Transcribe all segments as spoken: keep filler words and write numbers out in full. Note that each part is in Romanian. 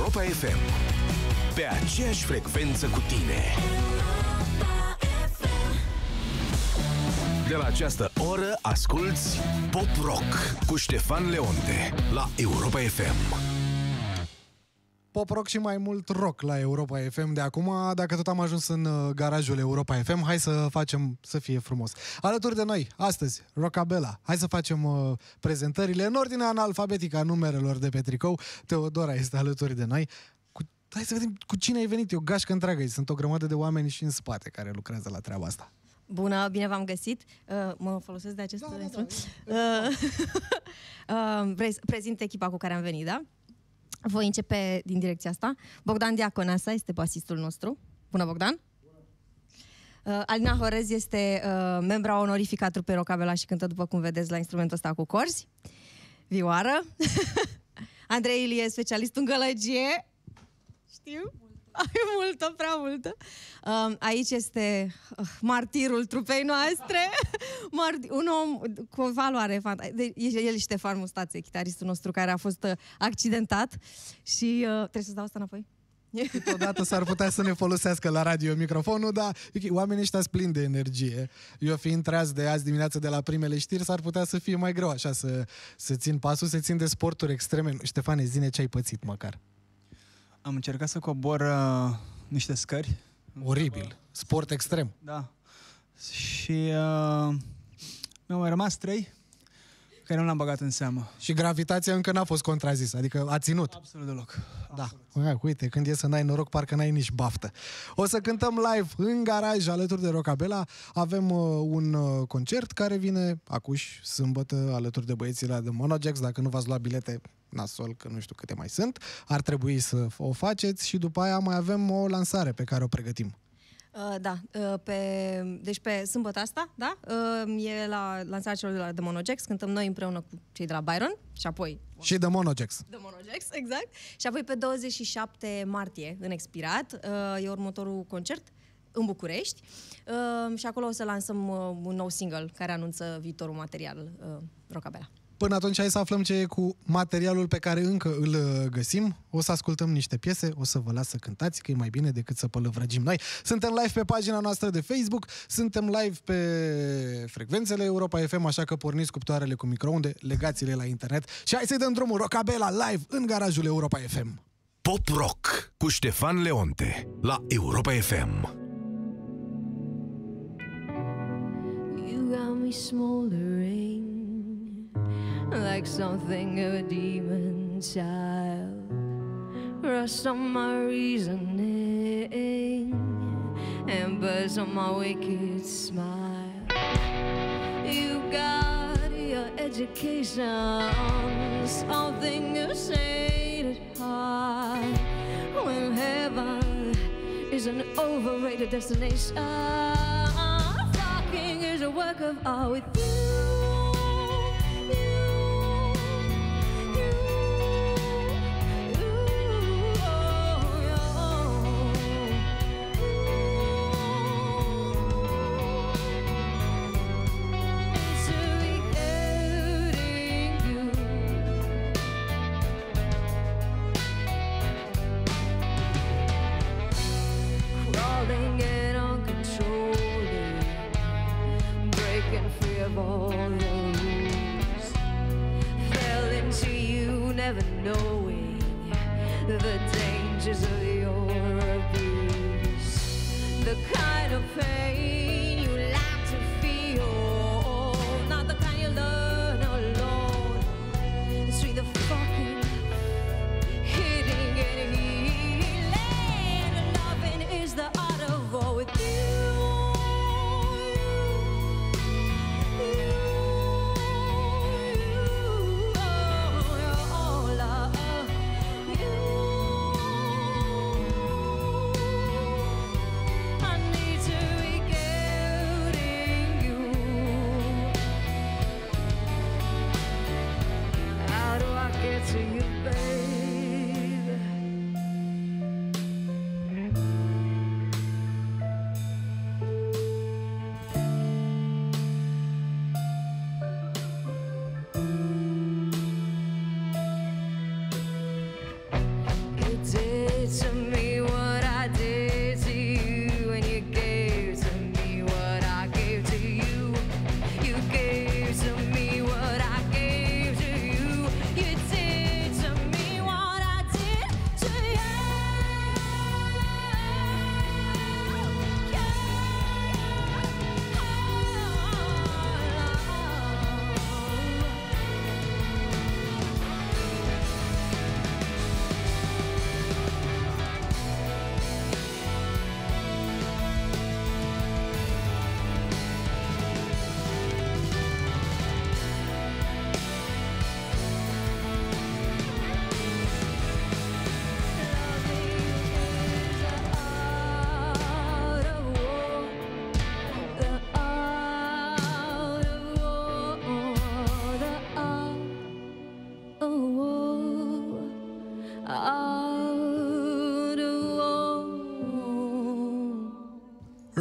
Europa F M, pe aceeași frecvență cu tine. De la această oră asculți Pop Rock cu Ștefan Leonte la Europa F M. Pop rock și mai mult rock la Europa F M de acum. Dacă tot am ajuns în garajul Europa F M, hai să facem să fie frumos. Alături de noi, astăzi, Rockabella. Hai să facem uh, prezentările în ordine analfabetică a numerelor de pe tricou. Teodora este alături de noi. Cu... Hai să vedem cu cine ai venit. E o gașcă întreagă. Sunt o grămadă de oameni și în spate care lucrează la treaba asta. Bună, bine v-am găsit. Uh, mă folosesc de acest da, instrument. Da, da. Uh, uh, prezint echipa cu care am venit, da? Voi începe din direcția asta. Bogdan Diaconasa este basistul nostru. Bună, Bogdan! Bună. Uh, Alina Horez este uh, membra onorifică a trupei Rockabella și cântă, după cum vedeți, la instrumentul ăsta cu corzi. Vioară. Andrei Ilie, specialist în gălăgie. Știu? Ai multă, prea multă. Uh, aici este uh, martirul trupei noastre. Marti- un om cu o valoare fantastică. El și Ștefan Mustațe, chitaristul nostru, care a fost uh, accidentat. Și uh, trebuie să-ți dau asta înapoi? Câteodată s-ar putea să ne folosească la radio microfonul, dar oamenii ăștia sunt plini de energie. Eu fiind treaz de azi dimineață de la primele știri, s-ar putea să fie mai greu așa să, să țin pasul, să țin de sporturi extreme. Ștefane, zi-ne ce ai pățit măcar. Am încercat să cobor uh, niște scări. Oribil. Sport extrem. Da. Și uh, mi-au mai rămas trei care nu l-am băgat în seamă. Și gravitația încă n-a fost contrazisă, adică a ținut. Absolut deloc. Da. Absolut. Uite, când e să n-ai noroc, parcă n-ai nici baftă. O să cântăm live în garaj alături de Rockabella. Avem uh, un uh, concert care vine acuși, sâmbătă, alături de băieții la The Monojax. Dacă nu v-ați luat bilete, nasol, că nu știu câte mai sunt. Ar trebui să o faceți și după aia mai avem o lansare pe care o pregătim. Uh, da, uh, pe, deci pe sâmbătă asta, da, uh, e la lansarea celor de la The Monojax, cântăm noi împreună cu cei de la Byron și apoi... Și The Monojax. The Monojax, exact. Și apoi pe douăzeci și șapte martie, în Expirat, uh, e următorul concert în București uh, și acolo o să lansăm uh, un nou single care anunță viitorul material uh, Rockabella. Până atunci hai să aflăm ce e cu materialul pe care încă îl găsim. O să ascultăm niște piese, o să vă las să cântați, că e mai bine decât să pălăvrăgim noi. Suntem live pe pagina noastră de Facebook, suntem live pe frecvențele Europa F M, așa că porniți cuptoarele cu microunde, legați-le la internet și hai să-i dăm drumul. Rockabella live în garajul Europa F M. Pop Rock cu Ștefan Leonte la Europa F M. You got me smoldering like something of a demon child. Rust on my reasoning and birds on my wicked smile. You got your education, something of sainted heart. When heaven is an overrated destination, fucking is a work of art with you. All the rules fell into you, never knowing the dangers of your abuse, the kind of pain you like to feel, not the kind you learn alone. It's through the fucking hitting and healing. Loving is the art of war with you. I need to regain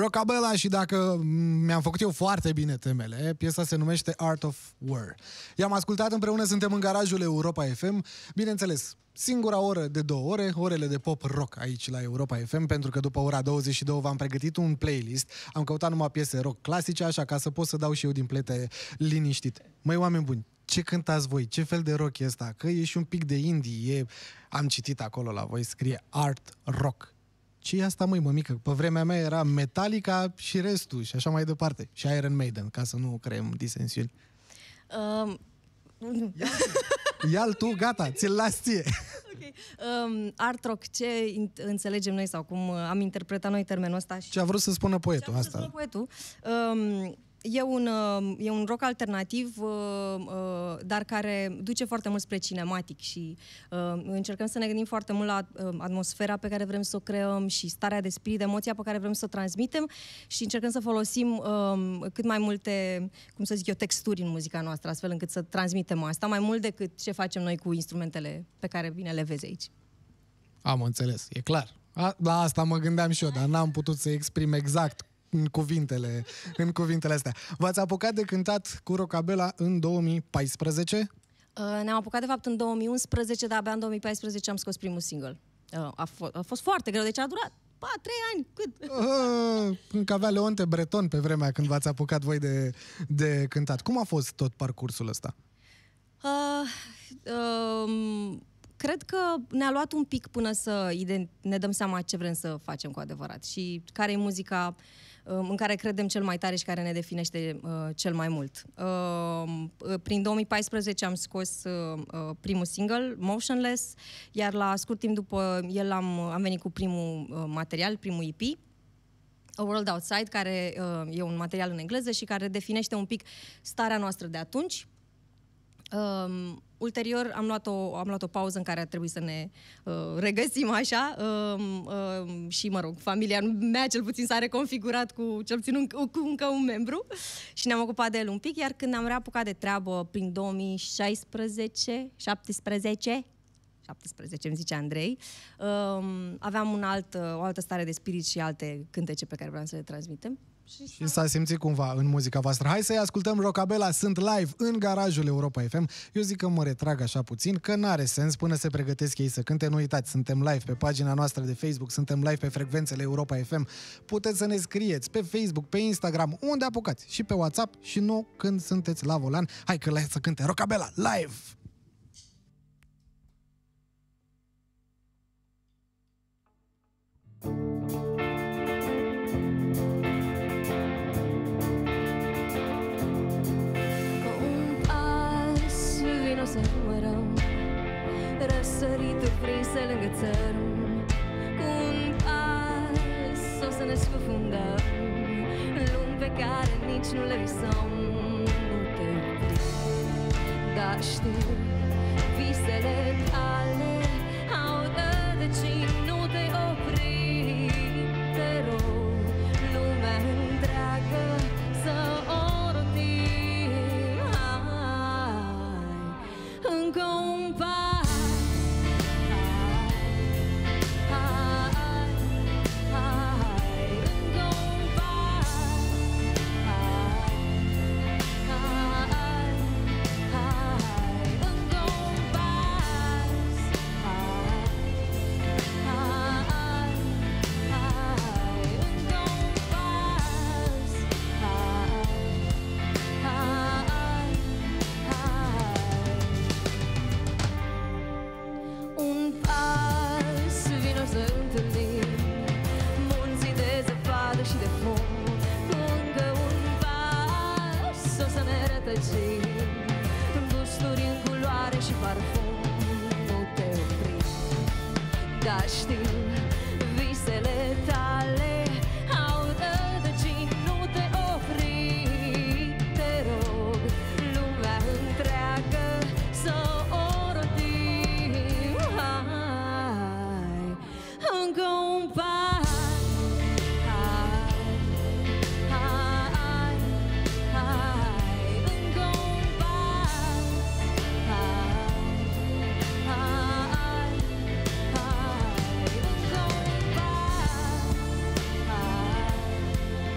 Rockabella și dacă mi-am făcut eu foarte bine temele, piesa se numește Art of War. I-am ascultat împreună, suntem în garajul Europa F M. Bineînțeles, singura oră de două ore, orele de pop rock aici la Europa F M, pentru că după ora douăzeci și două v-am pregătit un playlist. Am căutat numai piese rock clasice, așa ca să pot să dau și eu din plete liniștit. Măi, oameni buni, ce cântați voi? Ce fel de rock e ăsta? Că e și un pic de indie, e... Am citit acolo la voi, scrie art rock. Ce e asta, măi, mămică? Pe vremea mea era Metallica și restul și așa mai departe. Și Iron Maiden, ca să nu creăm disensiuni. Um... Ia-l tu, gata, ți-l las ție. Okay. Um, art rock, ce înțelegem noi sau cum am interpretat noi termenul ăsta? Și... Ce a vrut să spună poetul, ce a asta. vrut să spună poetul? Um, E un, e un rock alternativ, dar care duce foarte mult spre cinematic și încercăm să ne gândim foarte mult la atmosfera pe care vrem să o creăm și starea de spirit, emoția pe care vrem să o transmitem și încercăm să folosim cât mai multe, cum să zic eu, texturi în muzica noastră, astfel încât să transmitem asta, mai mult decât ce facem noi cu instrumentele pe care bine le vezi aici. Am înțeles, e clar. A, la asta mă gândeam și eu, dar n-am putut să exprim exact în cuvintele, în cuvintele astea. V-ați apucat de cântat cu Rockabella în două mii paisprezece? Uh, ne-am apucat de fapt în două mii unsprezece, dar abia în două mii paisprezece am scos primul single. Uh, a, f- a fost foarte greu, deci a durat pa, trei ani, cât? Uh, încă avea Leonte Breton pe vremea când v-ați apucat voi de, de cântat. Cum a fost tot parcursul ăsta? Uh, uh, Cred că ne-a luat un pic până să ne dăm seama ce vrem să facem cu adevărat și care e muzica în care credem cel mai tare și care ne definește uh, cel mai mult. Uh, prin două mii paisprezece am scos uh, primul single, Motionless, iar la scurt timp după el am, am venit cu primul uh, material, primul E P, A World Outside, care uh, e un material în engleză și care definește un pic starea noastră de atunci. Uh, ulterior am luat, o, am luat o pauză în care a trebuit să ne uh, regăsim așa uh, uh, și, mă rog, familia mea cel puțin s-a reconfigurat cu cel puțin un, cu încă un membru și ne-am ocupat de el un pic, iar când am reapucat de treabă prin două mii șaisprezece, șaptesprezece, șaptesprezece îmi zice Andrei, uh, aveam un alt, o altă stare de spirit și alte cântece pe care vreau să le transmitem. Și s-a simțit cumva în muzica voastră. Hai să-i ascultăm Rockabella, sunt live în garajul Europa F M. Eu zic că mă retrag așa puțin, că n-are sens până se pregătesc ei să cânte. Nu uitați, suntem live pe pagina noastră de Facebook, suntem live pe frecvențele Europa F M. Puteți să ne scrieți pe Facebook, pe Instagram, unde apucați, și pe WhatsApp, și nu când sunteți la volan. Hai că să cânte Rockabella live! Să numărăm răsărituri prinse lângă țărm. Cu un pas o să ne scufundăm lumi pe care nici nu le visăm. Nu te opri, dar știu, visele tale au rădăcini. Nu te opri, te rog, lumea întreagă să o rotim. Încă un pas, hai, hai, încă un pas, hai, hai, hai, încă un pas, hai, hai, hai, încă un pas, hai, hai, hai. Un pas, vino să întâlnim munții de zăpadă și de fum. Încă un pas, o să ne rătăcim gusturi în culoare și parfum. Nu te opri, dar știu, visele tale au rădăcini. Nu te opri, te rog, lumea întreagă să o rotim. Hai, încă un pas, hai, hai, hai, încă un pas, hai, hai, hai, încă un pas, hai,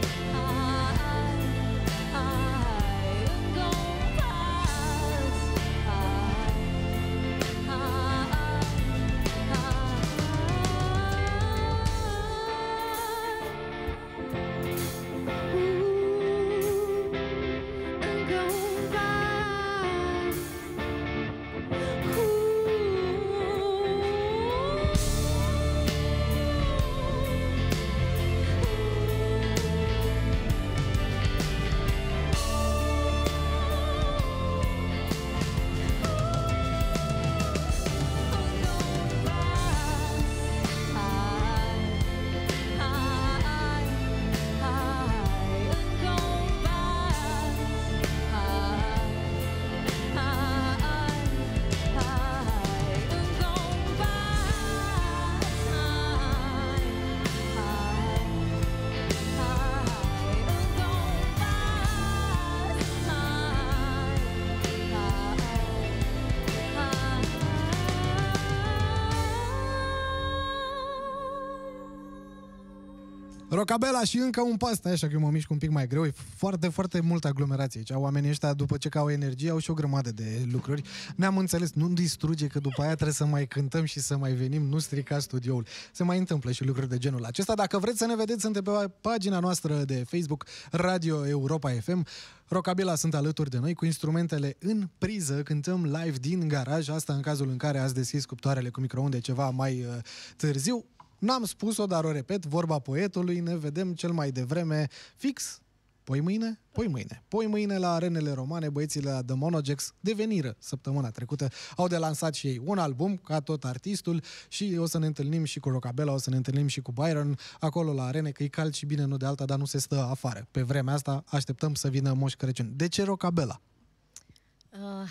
Rocabella și încă un pas, stai așa că eu mă mișc un pic mai greu, e foarte, foarte multă aglomerație aici. Oamenii ăștia, după ce au energie, au și o grămadă de lucruri. Ne-am înțeles, nu distruge, că după aia trebuie să mai cântăm și să mai venim, nu strica studioul. Se mai întâmplă și lucruri de genul acesta. Dacă vreți să ne vedeți, suntem pe pagina noastră de Facebook, Radio Europa F M. Rocabella sunt alături de noi cu instrumentele în priză, cântăm live din garaj, asta în cazul în care ați deschis cuptoarele cu microunde ceva mai uh, târziu. N-am spus-o, dar o repet, vorba poetului, ne vedem cel mai devreme fix, poi mâine, poi mâine. Poi mâine la Arenele Romane, băieții la The Monogex, de veniră săptămâna trecută, au de lansat și ei un album, ca tot artistul, și o să ne întâlnim și cu Rocabella, o să ne întâlnim și cu Byron, acolo la arene, că e cald și bine, nu de alta, dar nu se stă afară. Pe vremea asta așteptăm să vină Moș Crăciun. De ce Rocabella? Uh...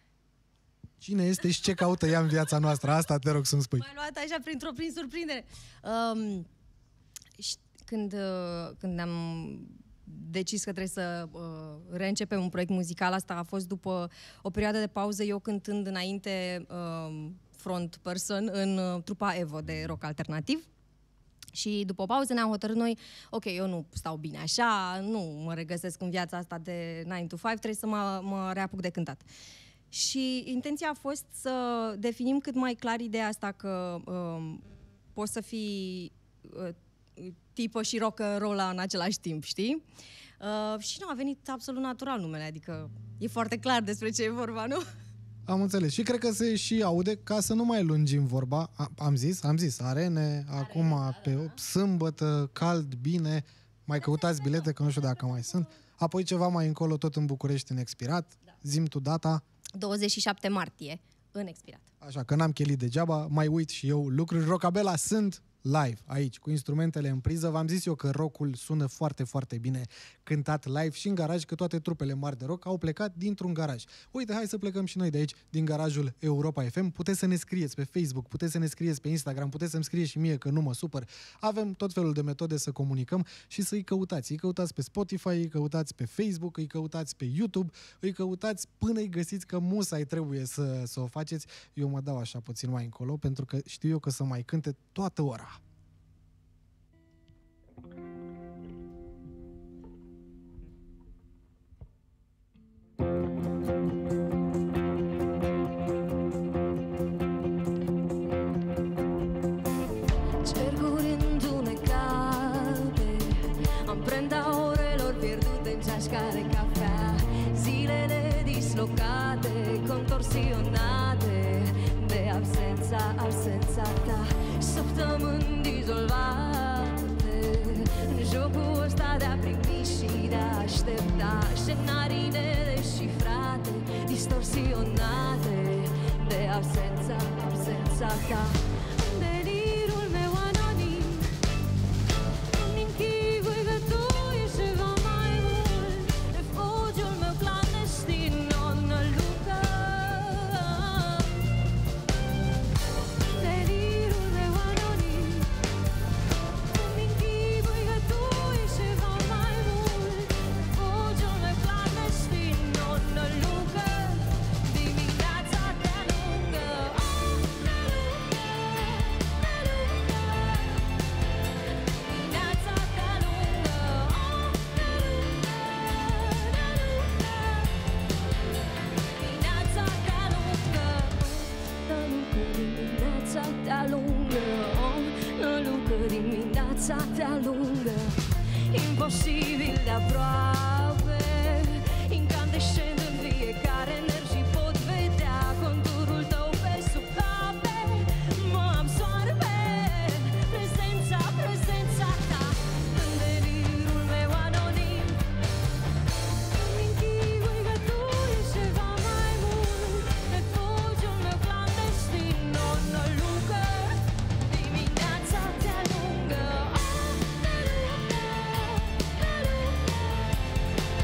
Cine este și ce caută ea în viața noastră? Asta te rog să-mi spui. M-ai luat așa printr-o, prin surprindere. Um, când, uh, când am decis că trebuie să uh, reîncepem un proiect muzical, asta a fost după o perioadă de pauză, eu cântând înainte uh, front person în uh, trupa Evo de rock alternativ. Și după o pauză ne-am hotărât noi, ok, eu nu stau bine așa, nu mă regăsesc în viața asta de nine to five, trebuie să mă, mă reapuc de cântat. Și intenția a fost să definim cât mai clar ideea asta că um, poți să fii uh, tipă și rock-and-roll în același timp, știi? Uh, și nu, a venit absolut natural numele, adică e foarte clar despre ce e vorba, nu? Am înțeles. Și cred că se și aude, ca să nu mai lungim vorba. A, am zis, am zis, arene, arene acum da, pe da. sâmbătă, cald, bine, mai căutați bilete, că nu știu dacă mai sunt. Apoi ceva mai încolo, tot în București, în Expirat. Da. Zi-mi tu data. douăzeci și șapte martie, în Expirat. Așa, că n-am chelit degeaba, mai uit și eu lucruri. Rocabella sunt live aici, cu instrumentele în priză. V-am zis eu că rockul sună foarte, foarte bine cântat live și în garaj, că toate trupele mari de rock au plecat dintr-un garaj. Uite, hai să plecăm și noi de aici, din garajul Europa F M. Puteți să ne scrieți pe Facebook, puteți să ne scrieți pe Instagram, puteți să-mi scrieți și mie că nu mă supăr. Avem tot felul de metode să comunicăm și să-i căutați. Îi căutați pe Spotify, îi căutați pe Facebook, îi căutați pe YouTube, îi căutați până îi găsiți, că musai trebuie să, să o faceți. Eu mă dau așa puțin mai încolo, pentru că știu eu că să mai cânte toată ora. Cercuri îndunecate, amprenta orelor pierdute în ceașca de cafea, zilele dislocate, contorsionate de absența, absența ta, săptămâni dizolvate în jocul ăsta de a primi și de a aștepta, scenarii nedescifrate, distorsionate de absența, absența ta. Delirul meu anonim îmi închipui că tu ești ceva mai mult, refugiul meu clandestin, nonă Luca. Delirul meu anonim îmi închipui că tu ești ceva mai mult, refugiul meu clandestin, nonă Luca. Dimineața te-a lungă, oh, dimineața te-a lungă, oh, dimineața te-a lungă, dimineața te-a lungă, oh, Luca, dimineața te-a lungă, imposibil de aproape, incandescent în fiecare nerv și pot vedea conturul tău pe sub ape, mă absorbe prezența, prezența ta în delirul meu anonim. Îmi închipui că tu ești ceva mai mult, refugiul meu clandestin, nonă Luca. Dimineața te-a lungă, oh, te-a lungă, te-a lungă.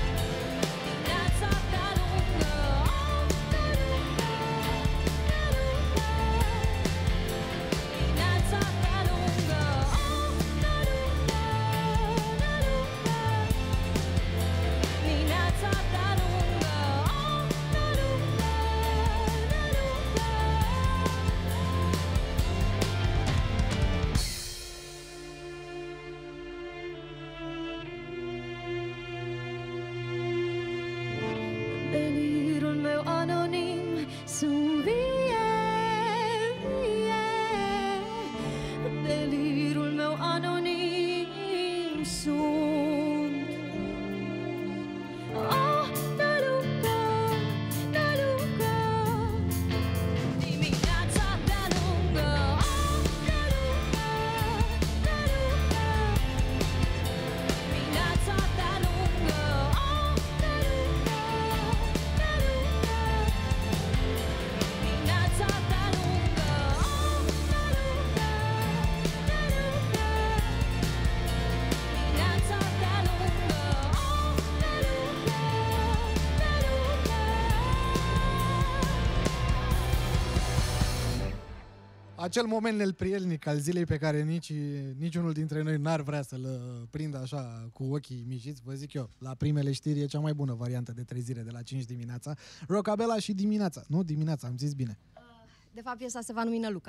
acel moment neprielnic al zilei pe care nici, niciunul dintre noi n-ar vrea să-l prindă așa cu ochii mișiți, vă zic eu, la primele știri e cea mai bună variantă de trezire de la cinci dimineața. Rockabella și dimineața. Nu, dimineața, am zis bine. De fapt, piesa se va numi Năluca.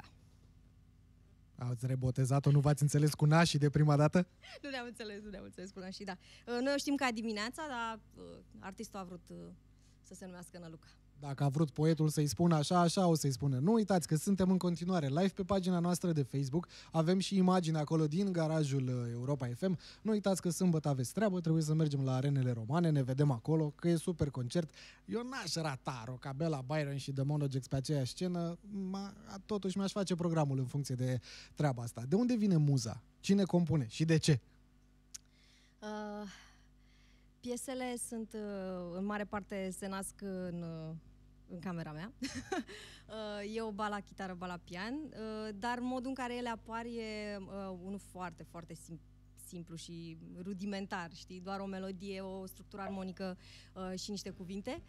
Ați rebotezat-o, nu v-ați înțeles cu nașii de prima dată? Nu ne-am înțeles, nu ne-am înțeles cu nașii, da. Noi o știm ca dimineața, dar artistul a vrut să se numească Năluca. Dacă a vrut poetul să-i spună așa, așa o să-i spună. Nu uitați că suntem în continuare live pe pagina noastră de Facebook. Avem și imagini acolo din garajul Europa F M. Nu uitați că sâmbătă aveți treabă, trebuie să mergem la Arenele Romane, ne vedem acolo, că e super concert. Eu n-aș rata Rockabella, Byron și The Monogex pe aceeași scenă, ma, totuși mi-aș face programul în funcție de treaba asta. De unde vine muza? Cine compune și de ce? Uh, piesele sunt, uh, în mare parte, se nasc în... Uh, în camera mea. Eu ba la chitară, ba la pian, dar modul în care ele apar e unul foarte, foarte sim- simplu și rudimentar, știi? Doar o melodie, o structură armonică și niște cuvinte.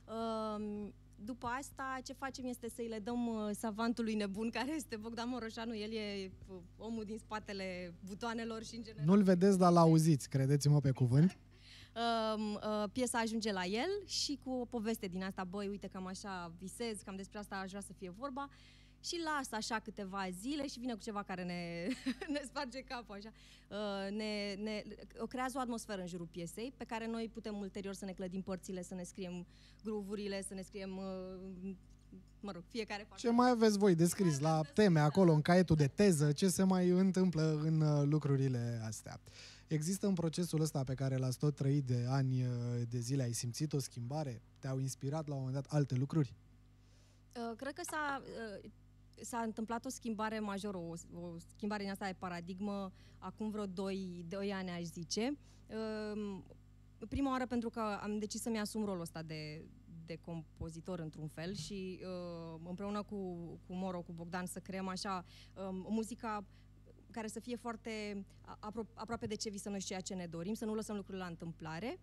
După asta, ce facem este să-i le dăm savantului nebun, care este Bogdan Moroșanu. El e omul din spatele butoanelor și în general... Nu-l vedeți, dar l-auziți, credeți-mă pe cuvânt. Uh, uh, piesa ajunge la el și cu o poveste din asta, băi, uite, cam așa visez, cam despre asta aș vrea să fie vorba, și lasă așa câteva zile și vine cu ceva care ne, ne sparge capul, așa. Uh, ne, ne, creează o atmosferă în jurul piesei, pe care noi putem ulterior să ne clădim părțile, să ne scriem groove-urile, să ne scriem... Uh, mă rog, fiecare parte. Ce mai aveți voi de scris la teme acolo, în caietul de teză, ce se mai întâmplă în uh, lucrurile astea? Există în procesul ăsta pe care l-ați tot trăit de ani de zile, ai simțit o schimbare? Te-au inspirat la un moment dat alte lucruri? Uh, cred că s-a, uh, s-a întâmplat o schimbare majoră, o, o schimbare din asta de paradigmă acum vreo doi, doi ani, aș zice. Uh, prima oară pentru că am decis să-mi asum rolul ăsta de, de compozitor într-un fel și uh, împreună cu, cu Moro, cu Bogdan, să creăm așa uh, muzica care să fie foarte apro- aproape de ce visăm noi și ceea ce ne dorim, să nu lăsăm lucrurile la întâmplare.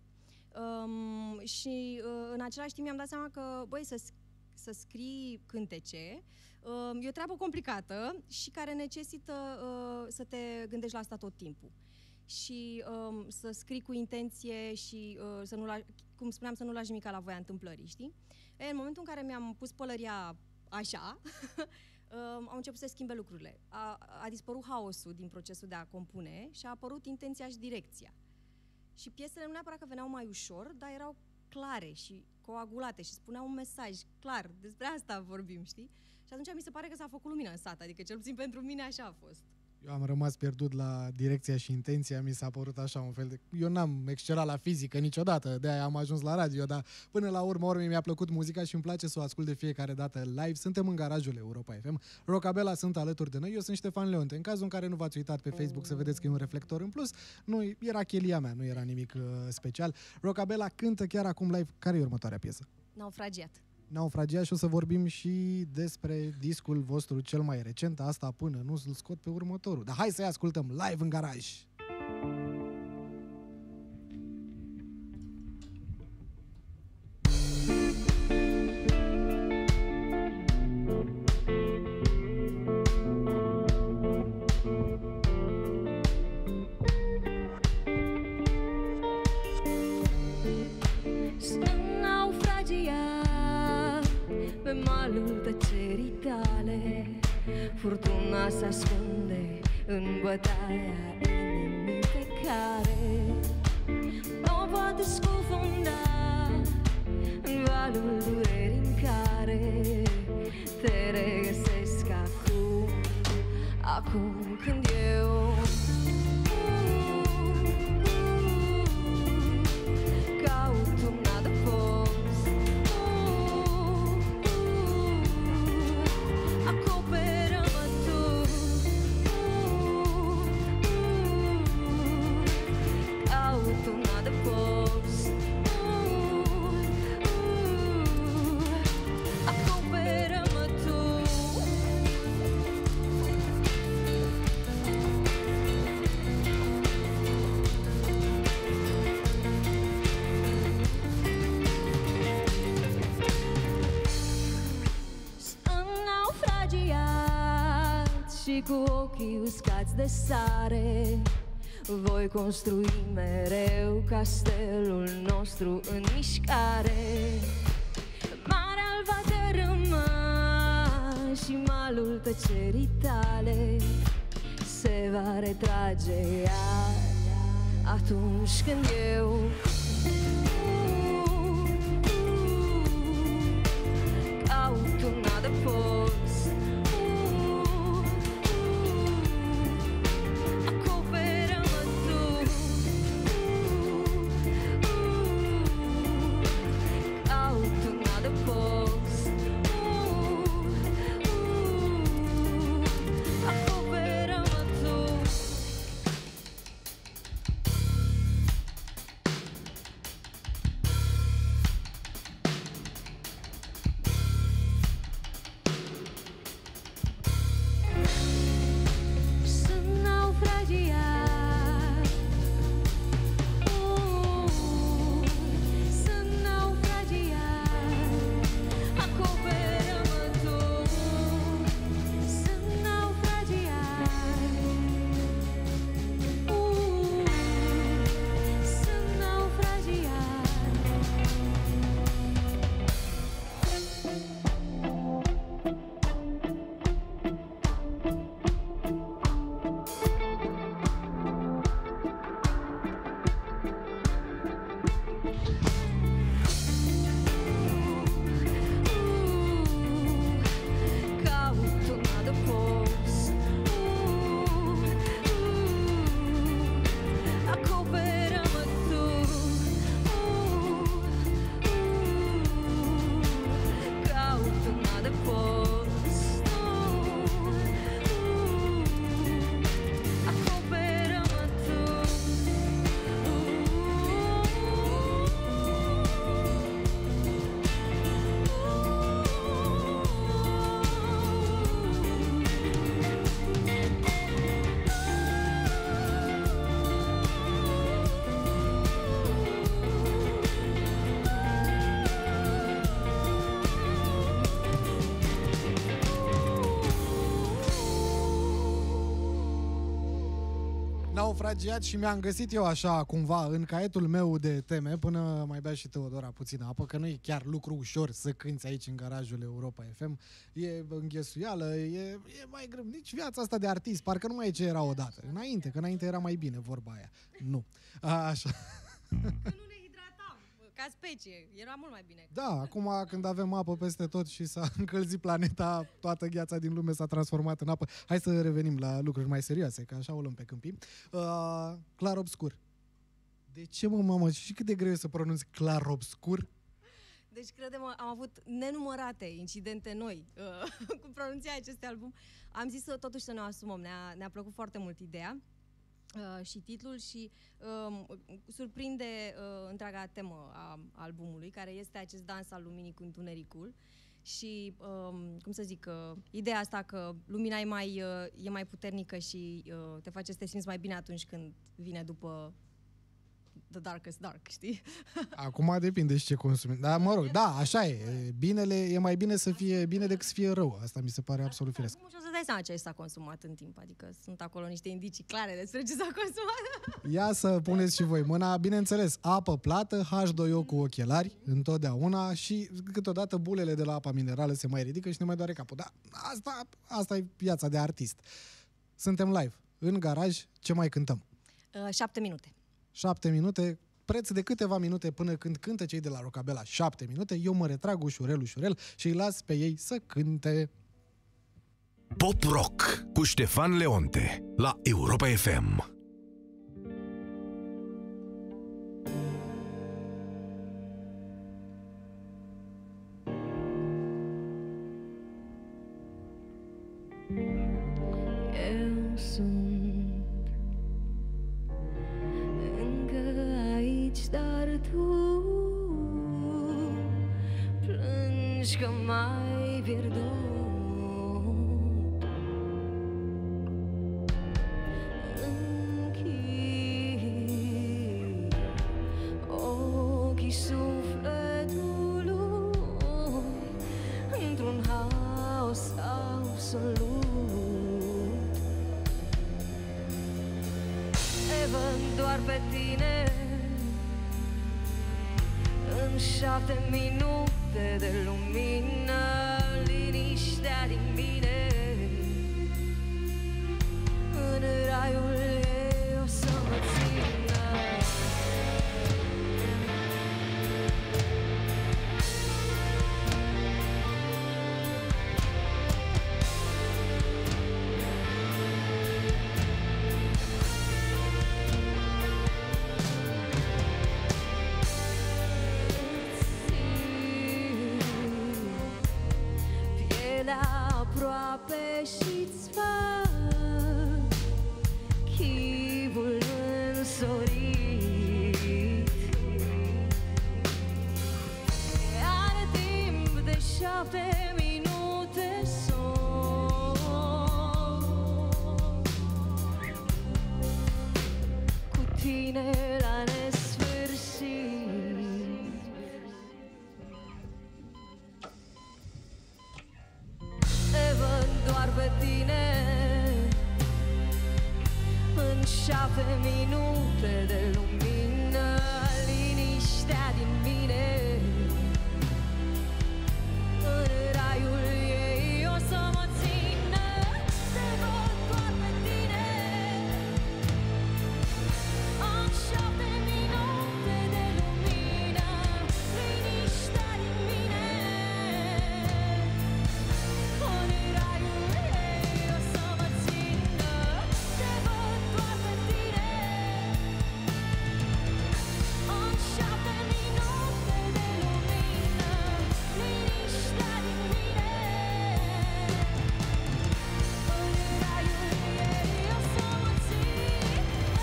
Um, și uh, în același timp mi-am dat seama că, băi, să, să scrii cântece uh, e o treabă complicată și care necesită uh, să te gândești la asta tot timpul. Și uh, să scrii cu intenție și, uh, să nu la, cum spuneam, să nu lași nimic la voia întâmplării, știi? E, în momentul în care mi-am pus pălăria așa, Uh, au început să schimbe lucrurile. A, a dispărut haosul din procesul de a compune și a apărut intenția și direcția. Și piesele nu neapărat că veneau mai ușor, dar erau clare și coagulate și spuneau un mesaj clar. Despre asta vorbim, știi? Și atunci mi se pare că s-a făcut lumină în sat, adică cel puțin pentru mine așa a fost. Eu am rămas pierdut la direcția și intenția, mi s-a părut așa un fel de... Eu n-am excelat la fizică niciodată, de-aia am ajuns la radio, dar până la urmă urmei mi-a plăcut muzica și îmi place să o ascult de fiecare dată live. Suntem în garajul Europa F M. Rockabella sunt alături de noi, eu sunt Ștefan Leonte. În cazul în care nu v-ați uitat pe Facebook să vedeți că e un reflector în plus, nu era chelia mea, nu era nimic uh, special. Rockabella cântă chiar acum live. Care e următoarea piesă? Naufragiat. Naufragiat și o să vorbim și despre discul vostru cel mai recent, asta până nu îl scot pe următorul. Dar hai să-i ascultăm live în garaj! Pe malul tăcerii tale, furtuna se ascunde în bătaia inimii pe care o poate scufunda în valul durerii în care te regăsesc acum, acum când eu caut un adăpost. Acoperă-mă tu. cu ochii uscați de sare. Voi construi mereu castelul nostru în mișcare. Marea alba dărâma și malul tăcerii tale se va retrage iar atunci când eu caut un adăpost. Acoperă-mă tu, caut un adăpost. Acoperă-mă tu. Sunt naufragiat, uh, sunt naufragiat. Acoperă-mă tu. Sunt naufragiat, uh, sunt naufragiat. Caut un adăpost. Acoperă-mă tu. Caut un adăpost. Acoperă-mă tu. Naufragiat și mi-am găsit eu așa cumva în caietul meu de teme, până mai bea și Teodora puțină apă, că nu e chiar lucru ușor să cânti aici în garajul Europa F M. E înghesuială, e, e mai greu. Nici viața asta de artist, parcă nu mai e ce era odată. Înainte, că înainte era mai bine vorba aia. Nu. A, așa. Că nu ne hidratam, ca specie. Era mult mai bine. Da, acum când avem apă peste tot și s-a încălzit planeta, toată gheața din lume s-a transformat în apă. Hai să revenim la lucruri mai serioase, că așa o luăm pe câmpii. Uh, clar obscur. De ce, mă, mamă, și cât de greu e să pronunți clar obscur? Deci, credem, am avut nenumărate incidente noi uh, cu pronunția acestui album. Am zis să, totuși să ne o asumăm. Ne-a, ne-a plăcut foarte mult ideea uh, și titlul și uh, surprinde uh, întreaga temă a albumului, care este acest dans al luminii cu întunericul. Și, um, cum să zic, uh, ideea asta că lumina e mai, uh, e mai puternică și uh, te face să te simți mai bine atunci când vine după the darkest dark, știi? Acum depinde și ce consumi. Dar, mă rog, da, așa e. Binele e mai bine să fie bine decât să fie rău. Asta mi se pare absolut firesc. Acum și o să dai seama ce s-a consumat în timp, adică sunt acolo niște indicii clare despre ce s-a consumat. Ia să puneți și voi mâna, bineînțeles, apă plată, H doi O cu ochelari, întotdeauna, și câteodată bulele de la apa minerală se mai ridică și ne mai doare capul. Dar asta, asta e viața de artist. Suntem live, în garaj, ce mai cântăm? Uh, șapte minute. Șapte minute, preț de câteva minute până când cântă cei de la Rocabella. Șapte minute, eu mă retrag ușurel, ușurel și îi las pe ei să cânte. Pop Rock cu Ștefan Leonte la Europa F M. Eu sunt încă aici, dar tu plângi că m-ai pierdut. Închid ochii sufletului într-un haos absolut. văd doar pe tine în șapte minute de lumină, liniștea din mine. În raiul ei o să mă țină. Aproape și-ți fac chipul însorit. Are timp de șapte minute somn cu tine la nesfârșit. Te văd doar pe tine în șapte minute de lumină, liniștea din mine. În raiul ei o să mă țină. Te văd doar pe tine în șapte minute de lumină, liniștea din mine. În raiul ei o să mă țină. Te văd doar pe tine în șapte minute de lumină, liniștea din mine. În raiul ei o să mă țină.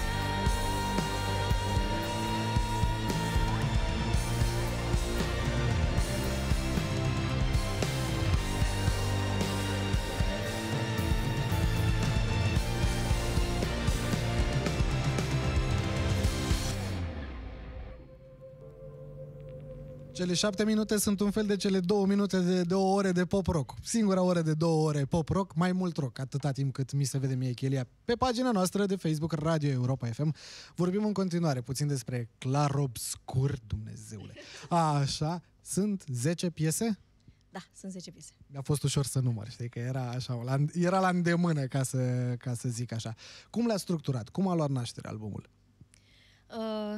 Cele șapte minute sunt un fel de cele două minute de două ore de pop-rock. Singura oră de două ore pop-rock, mai mult rock, atâta timp cât mi se vede mie chelia. Pe pagina noastră de Facebook, Radio Europa F M, vorbim în continuare puțin despre clarobscur, Dumnezeule. Așa, sunt zece piese? Da, sunt zece piese. Mi-a fost ușor să număr, știi, că era așa, la, era la îndemână, ca să, ca să zic așa. Cum l-a structurat? Cum a luat naștere albumul? Uh,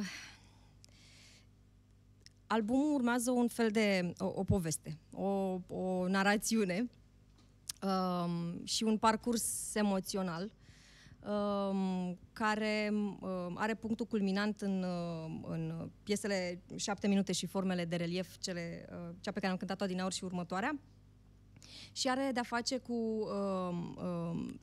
albumul urmează un fel de o, o poveste, o, o narațiune um, și un parcurs emoțional um, care um, are punctul culminant în, uh, în piesele șapte minute și formele de relief, cele, uh, cea pe care am cântat-o din aur și următoarea, și are de-a face cu um, um,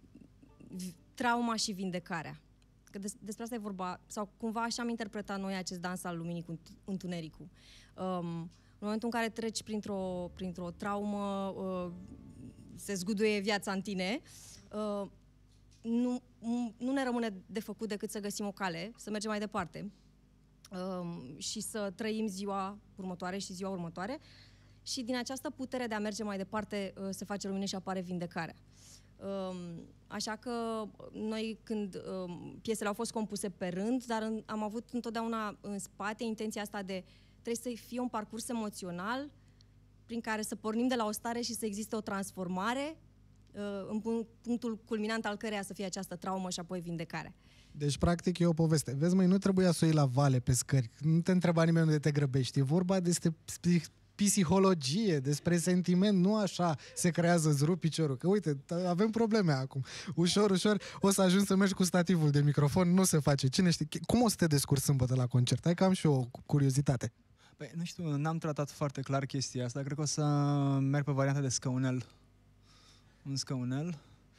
trauma și vindecarea. Că des, despre asta e vorba, sau cumva așa am interpretat noi acest dans al luminii cu întunericul. Um, în momentul în care treci printr-o, printr-o traumă, uh, se zguduie viața în tine, uh, nu, nu ne rămâne de făcut decât să găsim o cale, să mergem mai departe um, și să trăim ziua următoare și ziua următoare. Și din această putere de a merge mai departe uh, se face lumină și apare vindecarea. Um, așa că noi, când um, piesele au fost compuse pe rând, dar în, am avut întotdeauna în spate intenția asta de trebuie să fie un parcurs emoțional prin care să pornim de la o stare și să existe o transformare uh, în punctul culminant al căreia să fie această traumă și apoi vindecarea. Deci, practic, e o poveste. Vezi, măi, nu trebuia să o iei la vale pe scări. Nu te întreba nimeni unde te grăbești. E vorba despre psihologie, despre sentiment, nu așa se creează, îți rup piciorul. Că uite, avem probleme acum. Ușor, ușor o să ajungi să mergi cu stativul de microfon, nu se face. Cine știe? Cum o să te descurci sâmbătă la concert? Hai că am și o curiozitate. Păi, nu știu, n-am tratat foarte clar chestia asta. Cred că o să merg pe varianta de scăunel. Un scăunel.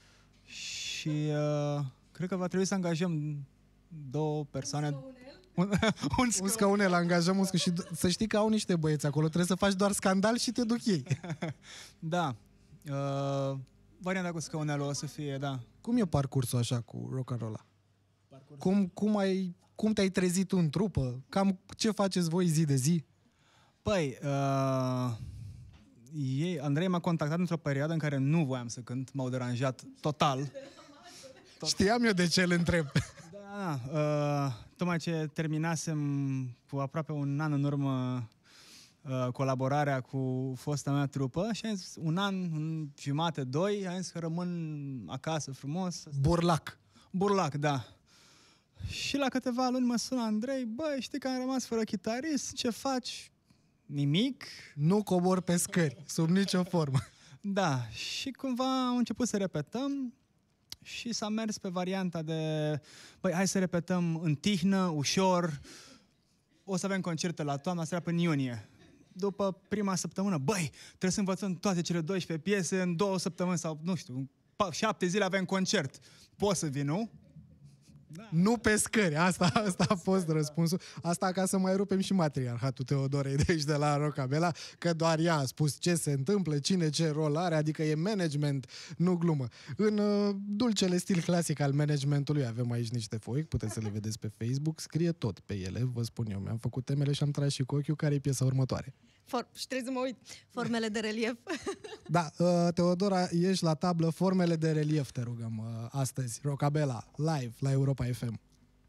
Și uh, cred că va trebui să angajăm două persoane. Un, un, un, un scaunel, angajăm un sc- și să știi că au niște băieți acolo, trebuie să faci doar scandal și te duc ei. Da. Uh, varianta cu scaunelul o să fie, da. Cum e parcursul așa cu rock and roll? Cum, cum, ai, cum te-ai trezit tu în trupă? Cam ce faceți voi zi de zi? Păi, uh, ei, Andrei m-a contactat într-o perioadă în care nu voiam să cânt, m-au deranjat total. Tot. Știam eu de ce îl întreb. Da, Da, uh, tocmai ce terminasem cu aproape un an în urmă uh, colaborarea cu fosta mea trupă și am zis un an, un jumate, doi, am zis că rămân acasă frumos. Burlac. Burlac, da. Și la câteva luni mă sună Andrei, băi, știi că am rămas fără chitarist, ce faci? Nimic. Nu cobor pe scări, sub nicio formă. Da, și cumva am început să repetăm și s-a mers pe varianta de, băi, hai să repetăm în tihnă, ușor, o să avem concerte la toamnă, asta era până în iunie. După prima săptămână, băi, trebuie să învățăm toate cele doisprezece piese în două săptămâni sau, nu știu, în șapte zile avem concert. Poți să vii, nu? Da. Nu pe scări, asta, asta a fost răspunsul. Asta ca să mai rupem și matriarhatul Teodorei de aici de la Rocabella, că doar ea a spus ce se întâmplă, cine ce rol are, adică e management, nu glumă. În uh, dulcele stil clasic al managementului avem aici niște foi, puteți să le vedeți pe Facebook, scrie tot pe ele, vă spun eu, mi-am făcut temele și am tras și cu ochiul care e piesa următoare. For- și trebuie să mă uit. Formele de relief. Da, uh, Teodora, ești la tablă, formele de relief, te rugăm, uh, astăzi, Rocabella, live la Europa F M.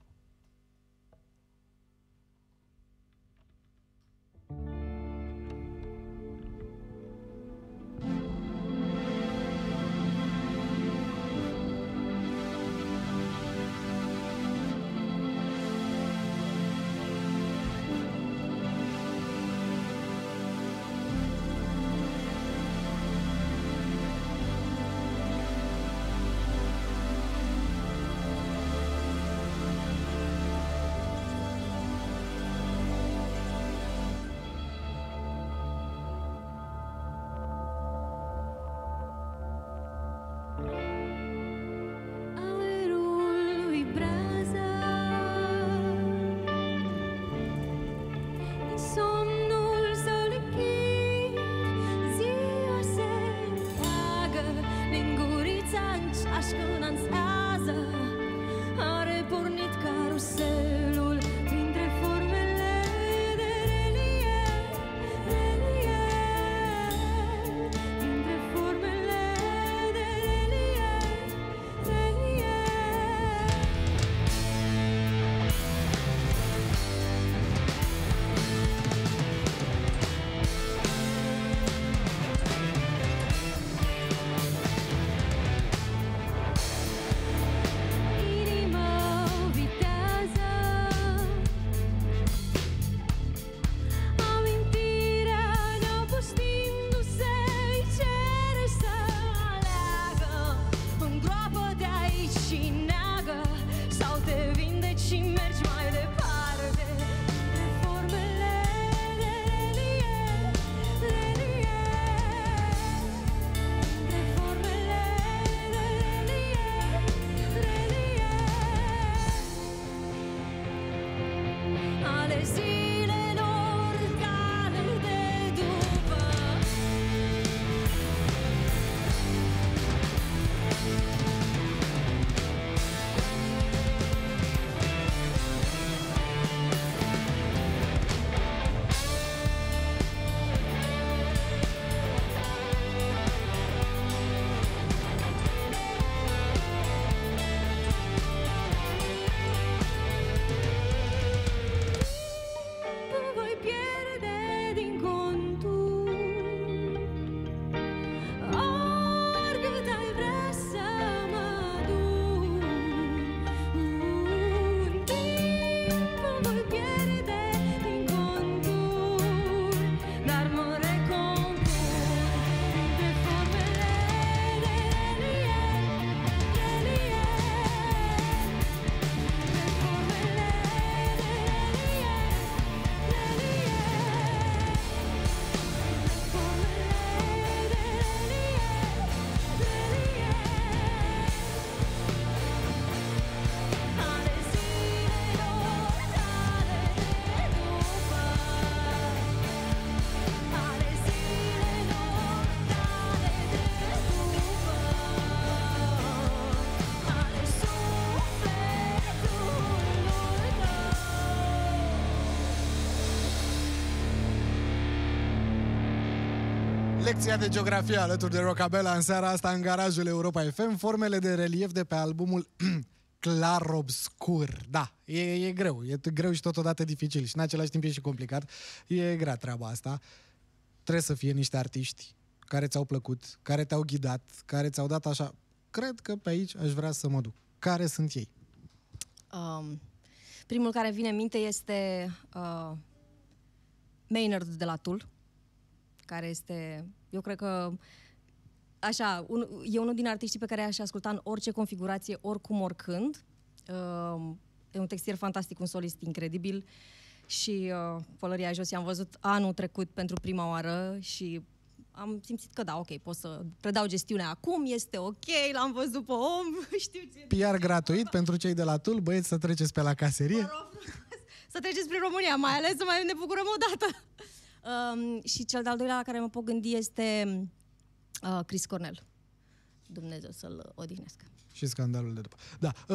Aerul vibrează din somnul său lichid. Ziua se întreagă din gurița în ceașcă dansează. A repornit caruselul printre formele de relief, relief, printre formele de relief, relief. Inima vitează, amintirea neopustindu-se îi cere să aleagă. Îngroapă de aici și neagă, sau te vindeci și mergi mai departe. Printre formele de relief, relief, printre formele de relief, relief, ale zilelor tale de după. Mă voi pierde din contur, oricât ai vrea să mă duc. În timp mă voi pierde din contur, dar mă recompun printre formele de relief, relief, printre formele de relief, relief, formele de relief, relief, ale zilelor tale de după, ale zilelor tale de după, ale sufletului tău. Lecția de geografie alături de Rocabella în seara asta în garajul Europa F M, formele de relief de pe albumul clar obscur. Da, e, e greu. E greu și totodată dificil și în același timp e și complicat. E grea treaba asta. Trebuie să fie niște artiști care ți-au plăcut, care te-au ghidat, care ți-au dat așa. Cred că pe aici aș vrea să mă duc. Care sunt ei? Um, primul care vine în minte este uh, Maynard de la Tool, care este, eu cred că, așa, un, e unul din artiștii pe care aș asculta în orice configurație, oricum, oricând. Uh, e un textier fantastic, un solist incredibil și uh, Pălăria Jos i-am văzut anul trecut pentru prima oară și am simțit că da, ok, pot să predau gestiunea acum, este ok, l-am văzut pe om, știu ce... P R gratuit pentru cei de la Tool, băieți, să treceți pe la caserie. Să treceți prin România, mai ales să mai ne bucurăm odată. Um, și cel de-al doilea la care mă pot gândi este uh, Chris Cornell. Dumnezeu să-l odihnească. Și scandalul de după. Da. Uh...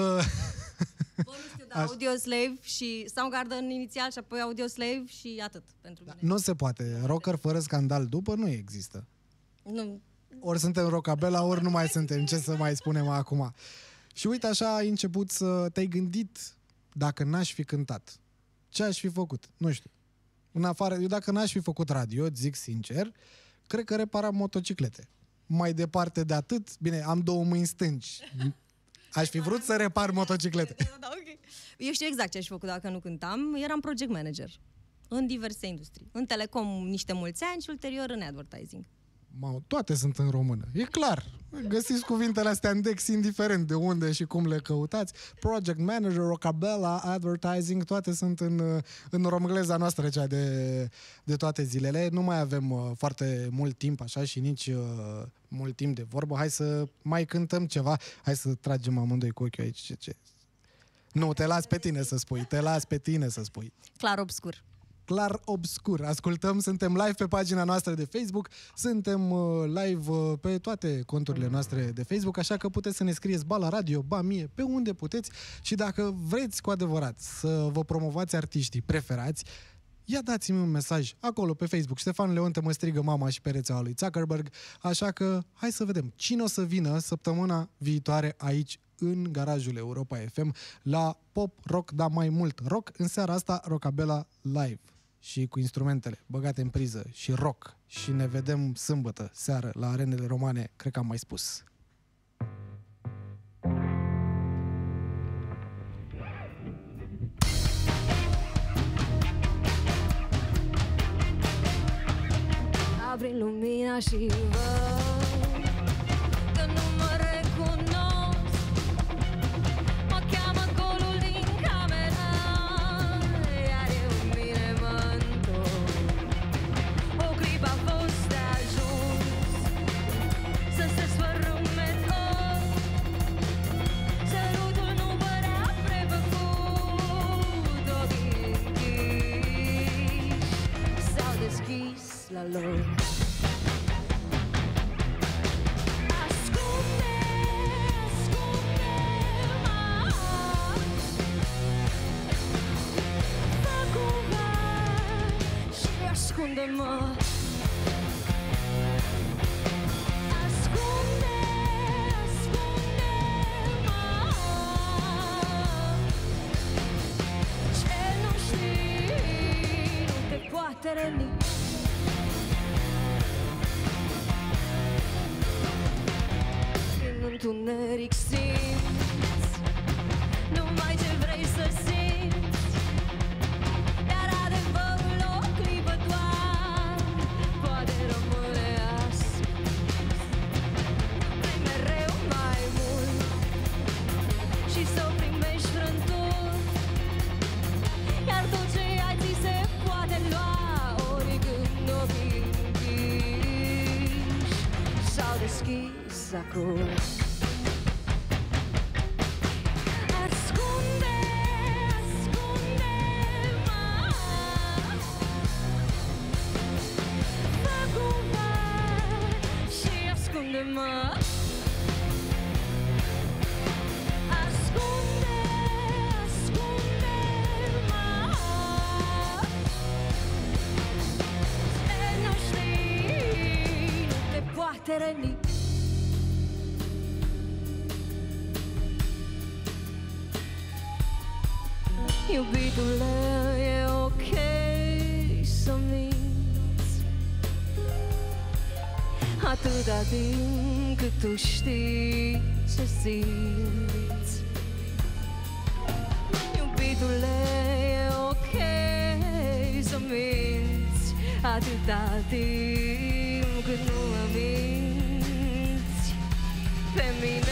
Bă, nu știu, da, Audioslave și Soundgarden inițial și apoi Audioslave și atât pentru Da, mine. nu se poate. Rocker fără scandal după nu există. Nu. Ori suntem Rockabella, ori nu mai suntem. Ce să mai spunem acum? Și uite așa ai început să te-ai gândit dacă n-aș fi cântat. Ce aș fi făcut? Nu știu. În afară, eu dacă n-aș fi făcut radio, zic sincer, cred că reparam motociclete. Mai departe de atât, bine, am două mâini stângi. Aș fi vrut să repar motociclete. Da, ok. Eu știu exact ce aș fi făcut dacă nu cântam. Eram project manager în diverse industrii. În telecom niște mulți ani și ulterior în advertising. Mamă, toate sunt în română. E clar. Găsiți cuvintele astea în Dex, indiferent de unde și cum le căutați. Project manager, Rockabella, advertising, toate sunt în, în romgleza noastră, cea de, de toate zilele. Nu mai avem uh, foarte mult timp așa și nici uh, mult timp de vorbă. Hai să mai cântăm ceva. Hai să tragem amândoi cu ochiul aici. Ce, ce? Nu, te las pe tine să spui. Te las pe tine să spui. Clar obscur. Clar obscur. Ascultăm, suntem live pe pagina noastră de Facebook, suntem uh, live uh, pe toate conturile noastre de Facebook, așa că puteți să ne scrieți ba la radio, ba mie, pe unde puteți și dacă vreți cu adevărat să vă promovați artiștii preferați, ia dați-mi un mesaj acolo pe Facebook. Ștefan Leonte mă strigă mama și pe rețeaua lui Zuckerberg, așa că hai să vedem cine o să vină săptămâna viitoare aici în garajul Europa F M la pop, rock, dar mai mult rock. În seara asta Rockabella live și cu instrumentele băgate în priză și rock. Și ne vedem sâmbătă seară la Arenele Romane, cred că am mai spus. Aprin lumina și văd că nu mă recunosc. Mă cheamă golul din camera, iar eu în mine mă întorc. O clipă a fost de ajuns să se sfărâme tot. Sărutul nu părea prefăcut, ochii închiși s-au deschis la lor. Ascunde-mă, ascunde, ascunde-mă. Ce nu știi nu te poate răni. Prin întuneric simți numai ce vrei să simți, dar adevărul o clipă doar poate rămâne ascuns. Vrei mereu mai mult și să o primești frântur, iar tot ce ai ți se poate lua oricând ochii închiși s-au deschis acum. Ascunde, ascunde-mă. Fă cumva și ascunde-mă. Ascunde, ascunde-mă. Ce nu știi nu te poate răni. Iubitule, e ok să minți atâta timp cât tu știi ce simți. Iubitule, e ok să minți atâta timp cât nu mă minți pe mine.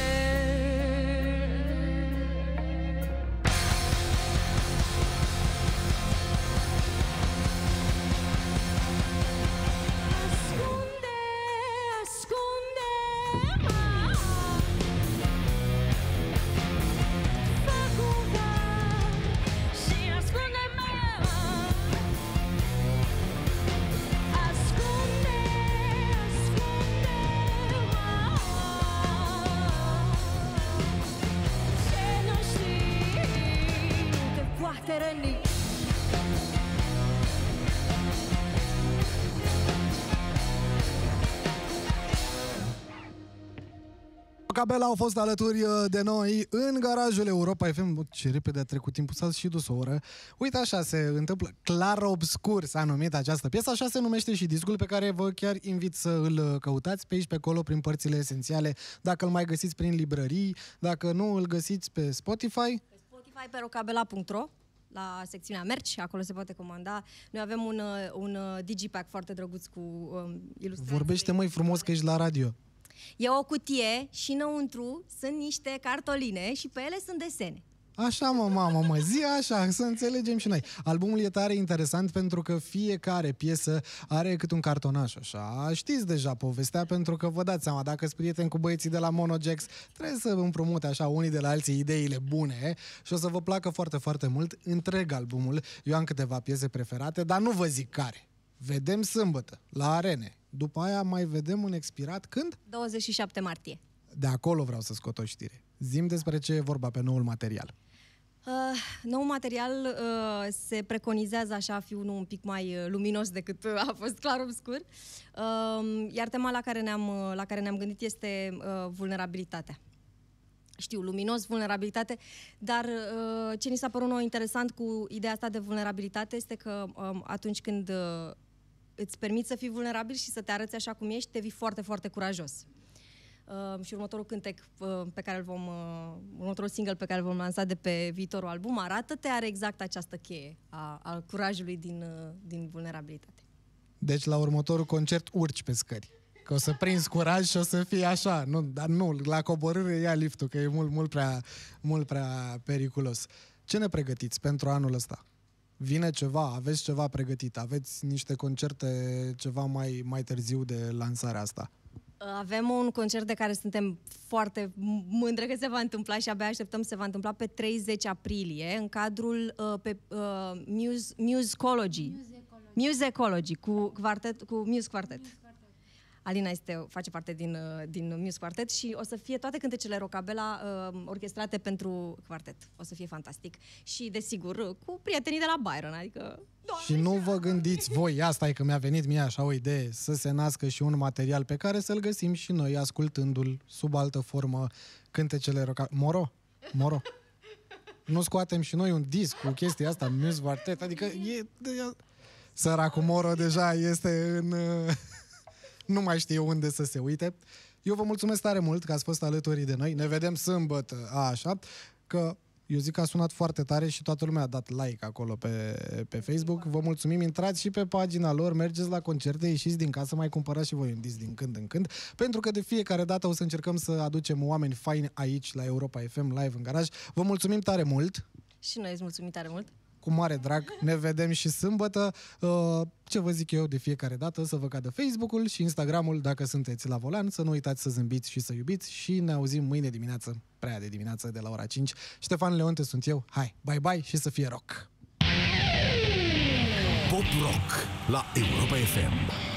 Rocabella au fost alături de noi în garajul Europa F M. Ce repede a trecut timpul, s-a și dus o oră. Uite, așa se întâmplă. Clar obscur s-a numit această piesă, așa se numește și discul pe care vă chiar invit să îl căutați pe aici, pe acolo, prin părțile esențiale. Dacă îl mai găsiți prin librării, dacă nu, îl găsiți pe Spotify. Pe Spotify, pe rocabella punct ro, la secțiunea merch, acolo se poate comanda. Noi avem un, un digipack foarte drăguț cu um, ilustrații. Vorbește, măi, frumos că ești la radio. E o cutie și înăuntru sunt niște cartoline și pe ele sunt desene. Așa, mă, mamă, mă, zi așa, să înțelegem și noi. Albumul e tare interesant pentru că fiecare piesă are cât un cartonaș, așa. Știți deja povestea, pentru că vă dați seama, dacă sunt prieteni cu băieții de la Monojax, trebuie să împrumute așa unii de la alții ideile bune și o să vă placă foarte, foarte mult întreg albumul. Eu am câteva piese preferate, dar nu vă zic care. Vedem sâmbătă, la Arene. După aia mai vedem un expirat când? douăzeci și șapte martie. De acolo vreau să scot o știre. Zi-mi despre ce e vorba pe noul material. Uh, nou material uh, se preconizează așa a fi unul un pic mai uh, luminos decât uh, a fost clar obscur. Uh, iar tema la care ne-am, uh, la care ne-am gândit este uh, vulnerabilitatea. Știu, luminos, vulnerabilitate, dar uh, ce ni s-a părut nou interesant cu ideea asta de vulnerabilitate este că um, atunci când uh, îți permiți să fii vulnerabil și să te arăți așa cum ești, devii foarte, foarte curajos. Uh, și următorul cântec uh, pe care îl vom, uh, următorul single pe care îl vom lansa de pe viitorul album, Arată-te, are exact această cheie a, a curajului din, uh, din vulnerabilitate. Deci la următorul concert urci pe scări. Că o să prinzi curaj și o să fie așa. Nu, dar nu, la coborâre ia liftul, că e mult, mult prea, mult prea periculos. Ce ne pregătiți pentru anul ăsta? Vine ceva? Aveți ceva pregătit? Aveți niște concerte ceva mai, mai târziu de lansarea asta? Avem un concert de care suntem foarte mândre că se va întâmpla și abia așteptăm să se va întâmpla pe treizeci aprilie în cadrul uh, pe uh, Muse, Musicology. Musicology cu quartet, cu Muse Quartet. Alina este, face parte din, din Muse Quartet și o să fie toate cântecele Rocabella uh, orchestrate pentru quartet. O să fie fantastic. Și, desigur, cu prietenii de la Byron, adică... Și nu vă gândiți voi, asta e că mi-a venit mie așa o idee, să se nască și un material pe care să-l găsim și noi, ascultându-l sub altă formă, cântecele Rocabella. Moro? Moro? Nu scoatem și noi un disc cu chestia asta, Muse Quartet? Adică e... Săracul Moro deja este în... Nu mai știu unde să se uite. Eu vă mulțumesc tare mult că ați fost alături de noi. Ne vedem sâmbătă, așa, că eu zic că a sunat foarte tare și toată lumea a dat like acolo pe, pe Facebook. Vă mulțumim, intrați și pe pagina lor, mergeți la concerte, ieșiți din casă, mai cumpărați și voi un disc din când în când, pentru că de fiecare dată o să încercăm să aducem oameni faini aici la Europa F M, live în garaj. Vă mulțumim tare mult! Și noi îți mulțumim tare mult! Cu mare drag, ne vedem și sâmbătă. Uh, ce vă zic eu de fiecare dată, să vă cadă Facebook-ul și Instagram-ul dacă sunteți la volan, să nu uitați să zâmbiți și să iubiți și ne auzim mâine dimineață, prea de dimineață, de la ora cinci. Ștefan Leonte sunt eu, hai, bye bye și să fie rock! Pop Rock la Europa F M.